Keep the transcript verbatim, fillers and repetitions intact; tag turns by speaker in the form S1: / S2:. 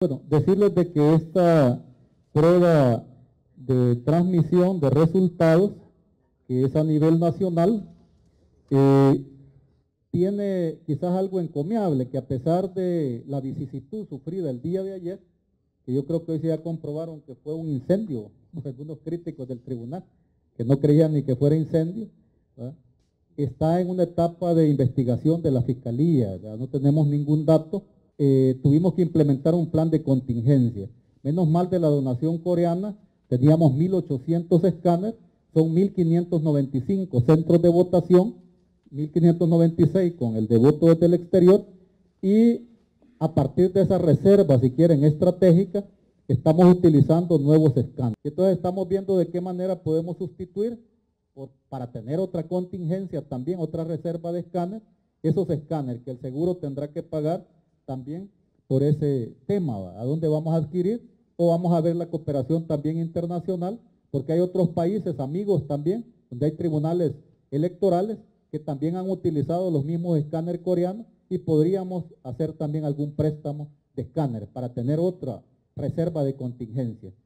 S1: Bueno, decirles de que esta prueba de transmisión de resultados, que es a nivel nacional, eh, tiene quizás algo encomiable, que a pesar de la vicisitud sufrida el día de ayer, que yo creo que hoy se ya comprobaron que fue un incendio, algunos críticos del tribunal, que no creían ni que fuera incendio, ¿verdad? Está en una etapa de investigación de la Fiscalía, ¿verdad? No tenemos ningún dato. Eh, tuvimos que implementar un plan de contingencia. Menos mal de la donación coreana, teníamos mil ochocientos escáneres, son mil quinientos noventa y cinco centros de votación, mil quinientos noventa y seis con el de voto desde el exterior, y a partir de esa reserva, si quieren, estratégica, estamos utilizando nuevos escáneres. Entonces estamos viendo de qué manera podemos sustituir, por, para tener otra contingencia también, otra reserva de escáneres, esos escáneres que el seguro tendrá que pagar también por ese tema, ¿va? ¿A dónde vamos a adquirir? O vamos a ver la cooperación también internacional, porque hay otros países amigos también, donde hay tribunales electorales que también han utilizado los mismos escáneres coreanos y podríamos hacer también algún préstamo de escáneres para tener otra reserva de contingencia.